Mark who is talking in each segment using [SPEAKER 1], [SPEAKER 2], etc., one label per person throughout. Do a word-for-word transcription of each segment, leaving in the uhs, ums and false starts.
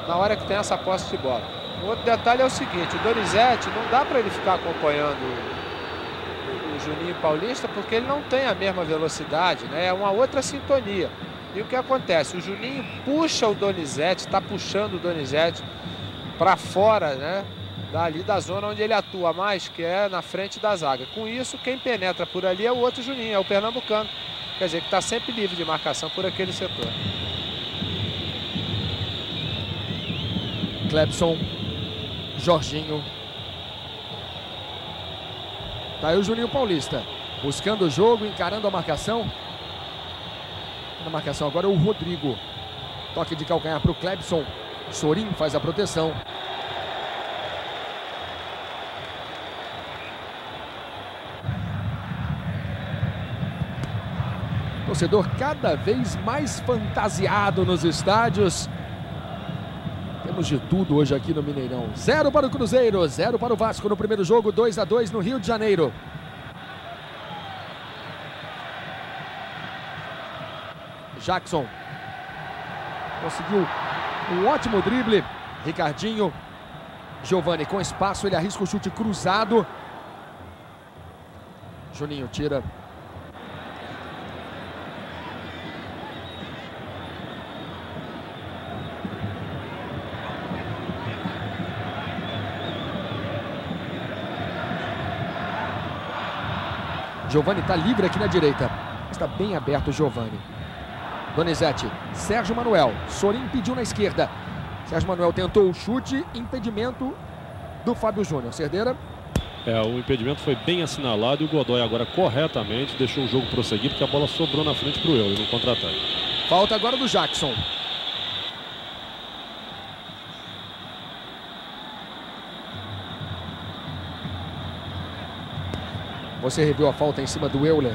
[SPEAKER 1] na hora que tem essa posse de bola. Um outro detalhe é o seguinte, o Donizete não dá para ele ficar acompanhando o, o Juninho Paulista porque ele não tem a mesma velocidade, né? É uma outra sintonia. E o que acontece? O Juninho puxa o Donizete, está puxando o Donizete para fora, né? Dali da zona onde ele atua mais, que é na frente da zaga. Com isso, quem penetra por ali é o outro Juninho, é o pernambucano. Quer dizer, que está sempre livre de marcação por aquele setor.
[SPEAKER 2] Clebson, Jorginho. Tá aí o Juninho Paulista, buscando o jogo, encarando a marcação. Na marcação agora é o Rodrigo. Toque de calcanhar para o Clebson. Sorin faz a proteção. Torcedor cada vez mais fantasiado nos estádios. Temos de tudo hoje aqui no Mineirão. Zero para o Cruzeiro, zero para o Vasco no primeiro jogo, dois a dois no Rio de Janeiro. Jackson conseguiu um ótimo drible. Ricardinho. Giovani com espaço, ele arrisca o chute cruzado. Juninho tira. Giovani está livre aqui na direita. Está bem aberto o Giovani. Donizete, Sérgio Manuel. Sorin pediu na esquerda. Sérgio Manuel tentou o chute, impedimento do Fábio Júnior. Cerdeira.
[SPEAKER 3] É, o impedimento foi bem assinalado e o Godoy agora corretamente deixou o jogo prosseguir porque a bola sobrou na frente para o Euler no contra-ataque.
[SPEAKER 2] Falta agora do Jackson. Você reviu a falta em cima do Euler.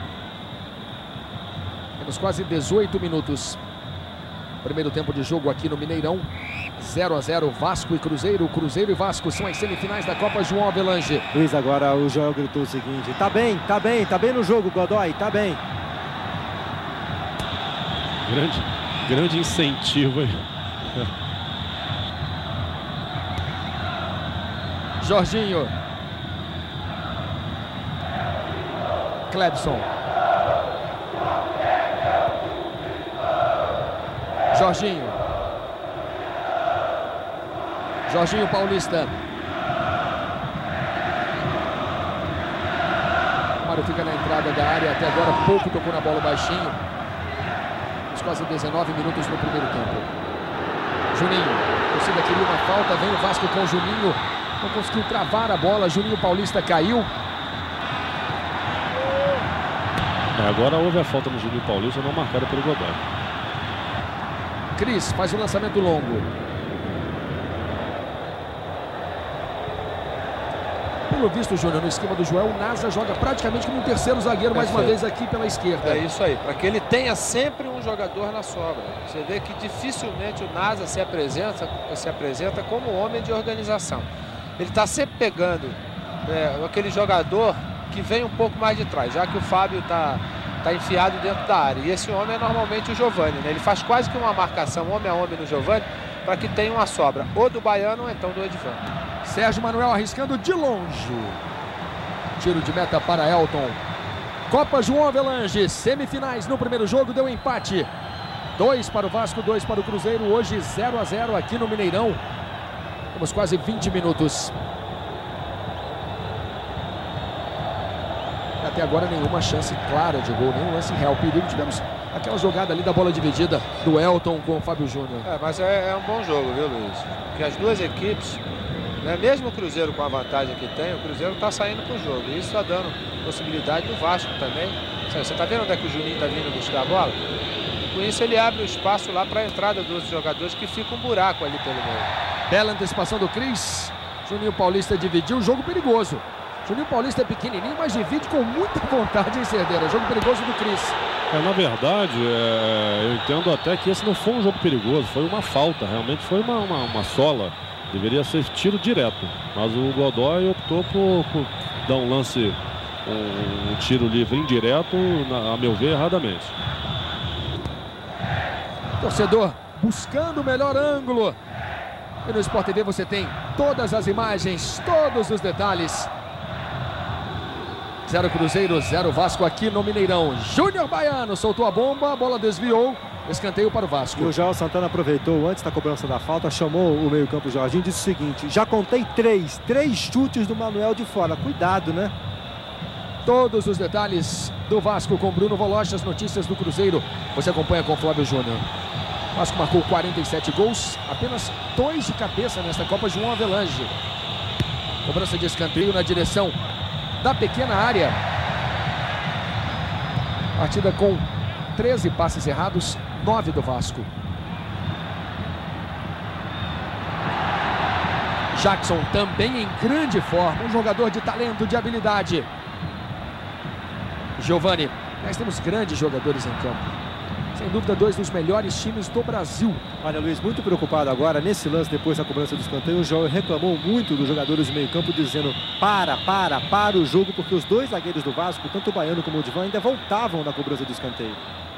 [SPEAKER 2] Temos quase dezoito minutos. Primeiro tempo de jogo aqui no Mineirão. zero a zero, Vasco e Cruzeiro. Cruzeiro e Vasco são as semifinais da Copa João Avelange.
[SPEAKER 4] Luiz, agora o Joel gritou o seguinte: tá bem, tá bem, tá bem no jogo, Godoy, tá bem.
[SPEAKER 3] Grande, grande incentivo, hein?
[SPEAKER 2] Jorginho. Clebson. Jorginho. Jorginho Paulista. Mário fica na entrada da área. Até agora pouco tocou na bola baixinho. Temos quase dezenove minutos no primeiro tempo. Juninho. A torcida queria uma falta. Vem o Vasco com o Juninho. Não conseguiu travar a bola. Juninho Paulista caiu.
[SPEAKER 3] Agora houve a falta no Juninho Paulista, não marcada pelo Godoy.
[SPEAKER 2] Cris faz o lançamento longo. Pelo visto, Júnior, no esquema do Joel, o Nasa joga praticamente como um terceiro zagueiro, mais uma vez aqui pela esquerda.
[SPEAKER 1] É isso aí, para que ele tenha sempre um jogador na sobra. Você vê que dificilmente o Nasa se apresenta, se apresenta como homem de organização. Ele está sempre pegando é, aquele jogador que vem um pouco mais de trás, já que o Fábio está tá enfiado dentro da área. E esse homem é normalmente o Giovani, né? Ele faz quase que uma marcação homem a homem no Giovani para que tenha uma sobra, ou do Baiano ou então do Edvan.
[SPEAKER 2] Sérgio Manuel arriscando de longe. Tiro de meta para Elton. Copa João Avelange, semifinais no primeiro jogo, deu empate. Dois para o Vasco, dois para o Cruzeiro. Hoje zero a zero aqui no Mineirão. Temos quase vinte minutos. Até agora nenhuma chance clara de gol, nenhum lance real perigo. Tivemos aquela jogada ali da bola dividida do Elton com o Fábio Júnior.
[SPEAKER 1] É, mas é, é um bom jogo, viu, Luiz? Porque as duas equipes, né, mesmo o Cruzeiro com a vantagem que tem, o Cruzeiro está saindo para o jogo. E isso está dando possibilidade do Vasco também. Você está vendo onde é que o Juninho está vindo buscar a bola? Com isso ele abre o espaço lá para a entrada dos jogadores, que fica um buraco ali pelo meio.
[SPEAKER 2] Bela antecipação do Cris. Juninho Paulista dividiu, jogo perigoso. Juninho Paulista é pequenininho, mas divide com muita vontade, hein, Cerdeira? Jogo perigoso do Cris.
[SPEAKER 3] É, na verdade, é, eu entendo até que esse não foi um jogo perigoso, foi uma falta, realmente foi uma, uma, uma sola. Deveria ser tiro direto, mas o Godoy optou por, por dar um lance, um, um tiro livre indireto, na, a meu ver, erradamente.
[SPEAKER 2] Torcedor buscando o melhor ângulo E no Sport T V você tem todas as imagens, todos os detalhes. Zero Cruzeiro, zero Vasco aqui no Mineirão. Júnior Baiano soltou a bomba, a bola desviou. Escanteio para o Vasco.
[SPEAKER 4] E o Joel Santana aproveitou antes da cobrança da falta, chamou o meio-campo Jorginho e disse o seguinte: já contei três, três chutes do Manuel de fora. Cuidado, né?
[SPEAKER 2] Todos os detalhes do Vasco com Bruno Voloche, as notícias do Cruzeiro. Você acompanha com Flávio Júnior. O Vasco marcou quarenta e sete gols, apenas dois de cabeça nesta Copa João Avelange. Cobrança de escanteio na direção da pequena área. Partida com treze passes errados, nove do Vasco. Jackson também em grande forma, um jogador de talento, de habilidade. Giovani, nós temos grandes jogadores em campo. Sem dúvida, dois dos melhores times do Brasil.
[SPEAKER 4] Olha, Luiz, muito preocupado agora nesse lance depois da cobrança do escanteio. O Joel reclamou muito dos jogadores do meio-campo, dizendo: para, para, para o jogo, porque os dois zagueiros do Vasco, tanto o Baiano como o Divan, ainda voltavam na cobrança do escanteio.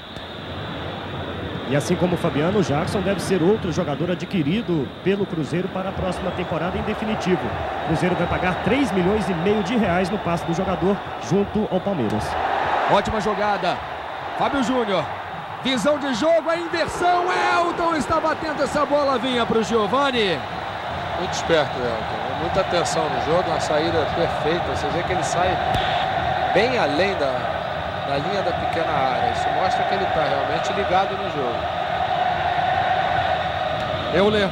[SPEAKER 5] E assim como o Fabiano, o Jackson deve ser outro jogador adquirido pelo Cruzeiro para a próxima temporada em definitivo. O Cruzeiro vai pagar três milhões e meio de reais no passe do jogador junto ao Palmeiras.
[SPEAKER 2] Ótima jogada. Fábio Júnior. Visão de jogo, a inversão. Elton estava atento, essa bola vinha para o Giovani.
[SPEAKER 1] Muito esperto, Elton. Muita atenção no jogo, uma saída perfeita. Você vê que ele sai bem além da... na linha da pequena área. Isso mostra que ele está realmente ligado no jogo.
[SPEAKER 2] Euler.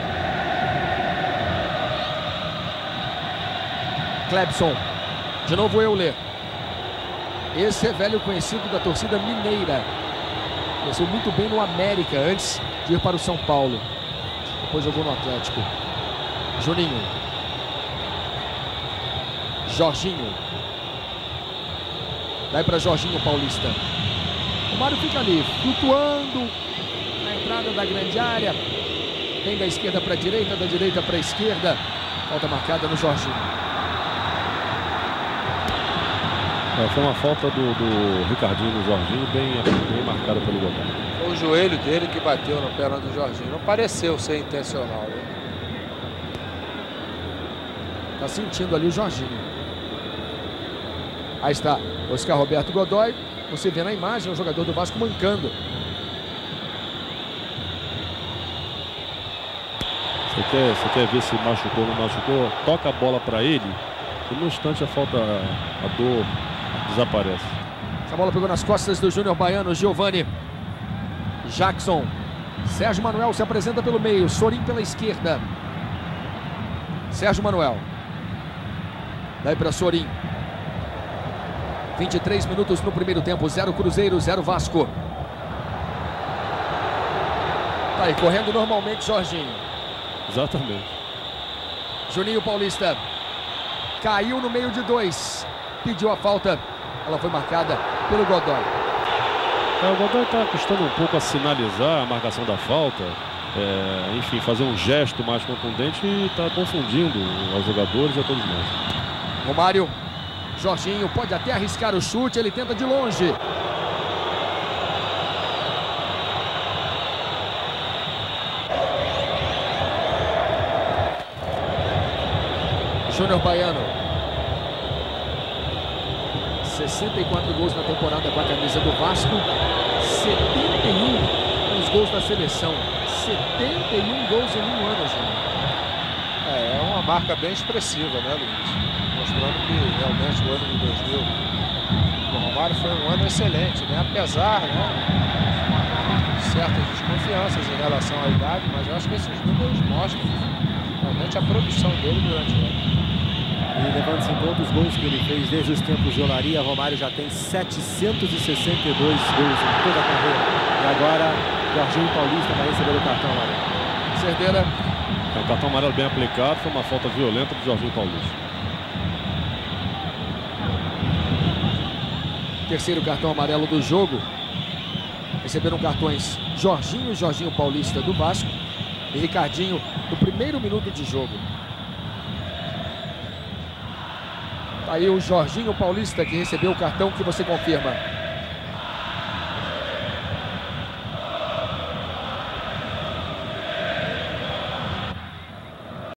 [SPEAKER 2] Clebson. De novo Euler. Esse é velho conhecido da torcida mineira. Começou muito bem no América antes de ir para o São Paulo. Depois jogou no Atlético. Juninho. Jorginho. Daí para Jorginho Paulista. O Mário fica ali, flutuando na entrada da grande área. Vem da esquerda para a direita, da direita para a esquerda. Falta marcada no Jorginho.
[SPEAKER 3] É, foi uma falta do, do Ricardinho no Jorginho, bem, bem marcada pelo Godoy.
[SPEAKER 1] Foi o joelho dele que bateu na perna do Jorginho. Não pareceu ser intencional, né?
[SPEAKER 2] Tá sentindo ali o Jorginho. Aí está Oscar Roberto Godoy. Você vê na imagem o jogador do Vasco mancando.
[SPEAKER 3] Você quer, você quer ver se machucou ou não machucou? Toca a bola para ele e no instante a falta, a dor desaparece.
[SPEAKER 2] Essa bola pegou nas costas do Júnior Baiano. Giovani. Jackson. Sérgio Manuel se apresenta pelo meio. Sorin pela esquerda. Sérgio Manuel. Daí para Sorin. vinte e três minutos no primeiro tempo. Zero Cruzeiro, zero Vasco. Tá aí, correndo normalmente Jorginho.
[SPEAKER 3] Exatamente.
[SPEAKER 2] Juninho Paulista. Caiu no meio de dois. Pediu a falta. Ela foi marcada pelo Godoy.
[SPEAKER 3] É, o Godoy está custando um pouco a sinalizar a marcação da falta. É, enfim, fazer um gesto mais contundente e está confundindo os jogadores e a todos nós.
[SPEAKER 2] Romário. Jorginho pode até arriscar o chute. Ele tenta de longe. Júnior Baiano. sessenta e quatro gols na temporada com a camisa do Vasco. setenta e um nos gols da seleção. setenta e um gols em um ano, Júnior.
[SPEAKER 1] É, é uma marca bem expressiva, né, Luiz? Mostrando que realmente o ano de dois mil do Romário foi um ano excelente, né? Apesar, né, de certas desconfianças em relação à idade, mas eu acho que esses números mostram realmente a produção dele durante o ano.
[SPEAKER 4] E levando-se em conta os gols que ele fez desde os tempos de Olaria, Romário já tem setecentos e sessenta e dois gols em toda a carreira. E agora, Jorginho Paulista vai receber o cartão amarelo.
[SPEAKER 2] Cerdeira.
[SPEAKER 3] É um cartão amarelo bem aplicado, foi uma falta violenta do Jorginho Paulista.
[SPEAKER 2] Terceiro cartão amarelo do jogo. Receberam cartões Jorginho e Jorginho Paulista do Vasco e Ricardinho no primeiro minuto de jogo. Aí o Jorginho Paulista que recebeu o cartão que você confirma.